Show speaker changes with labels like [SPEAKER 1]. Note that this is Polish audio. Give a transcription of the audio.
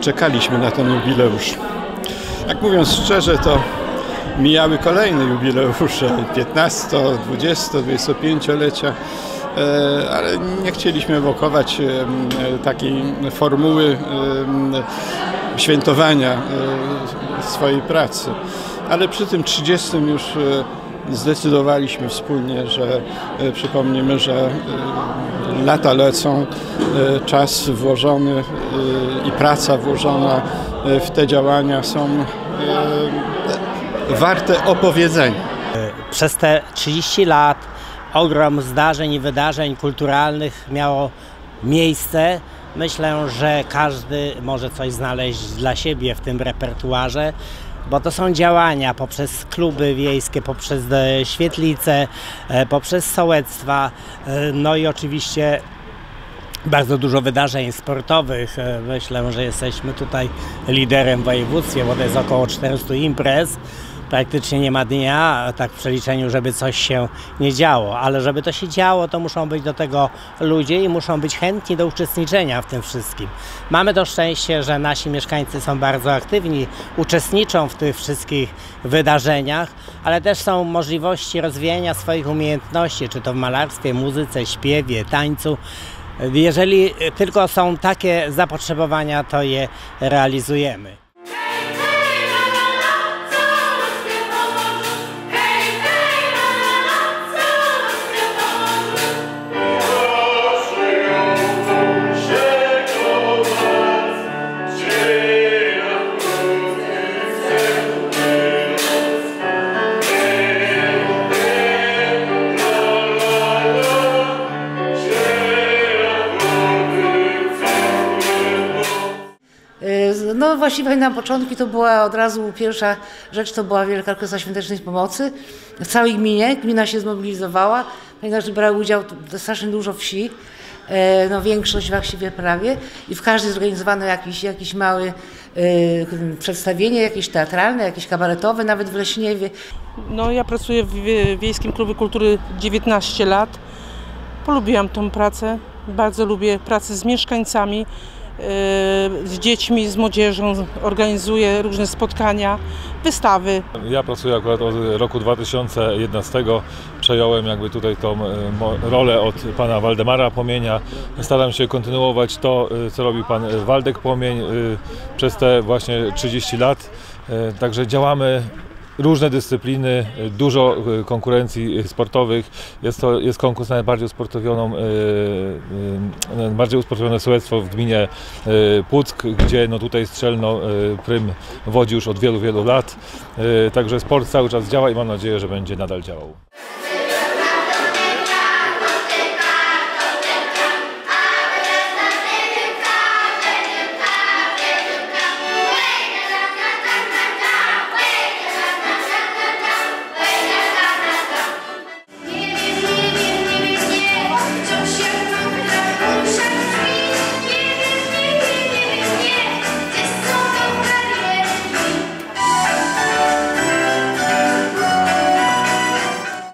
[SPEAKER 1] czekaliśmy na ten jubileusz. Jak mówiąc szczerze, to mijały kolejne jubileusze, 15, 20, 25-lecia, ale nie chcieliśmy ewokować takiej formuły świętowania swojej pracy. Ale przy tym 30 już zdecydowaliśmy wspólnie, że przypomnimy, że lata lecą, czas włożony i praca włożona w te działania są warte opowiedzenia.
[SPEAKER 2] Przez te 30 lat ogrom zdarzeń i wydarzeń kulturalnych miało miejsce. Myślę, że każdy może coś znaleźć dla siebie w tym repertuarze, bo to są działania poprzez kluby wiejskie, poprzez świetlice, poprzez sołectwa, no i oczywiście bardzo dużo wydarzeń sportowych. Myślę, że jesteśmy tutaj liderem w województwie, bo to jest około 400 imprez. Praktycznie nie ma dnia, tak w przeliczeniu, żeby coś się nie działo, ale żeby to się działo, to muszą być do tego ludzie i muszą być chętni do uczestniczenia w tym wszystkim. Mamy to szczęście, że nasi mieszkańcy są bardzo aktywni, uczestniczą w tych wszystkich wydarzeniach, ale też są możliwości rozwijania swoich umiejętności, czy to w malarstwie, muzyce, śpiewie, tańcu. Jeżeli tylko są takie zapotrzebowania, to je realizujemy.
[SPEAKER 3] No właściwie na początku to była od razu pierwsza rzecz, to była Wielka Orkiestra Świątecznej Pomocy. W całej gminie, gmina się zmobilizowała, ponieważ brały udział strasznie dużo wsi, no większość właściwie prawie i w każdej zorganizowano jakiś mały przedstawienie, jakieś teatralne, jakieś kabaretowe, nawet w Leśniewie.
[SPEAKER 4] No ja pracuję w Wiejskim Klubie Kultury 19 lat. Polubiłam tą pracę, bardzo lubię pracę z mieszkańcami. Z dziećmi, z młodzieżą, organizuję różne spotkania, wystawy.
[SPEAKER 5] Ja pracuję akurat od roku 2011, przejąłem jakby tutaj tą rolę od pana Waldemara Płomienia. Staram się kontynuować to, co robi pan Waldek Płomień przez te właśnie 30 lat. Także działamy różne dyscypliny, dużo konkurencji sportowych. Jest konkurs na najbardziej usportowione sołectwo w gminie Puck, gdzie no tutaj Strzelno prym wodzi już od wielu, wielu lat. Także sport cały czas działa i mam nadzieję, że będzie nadal działał.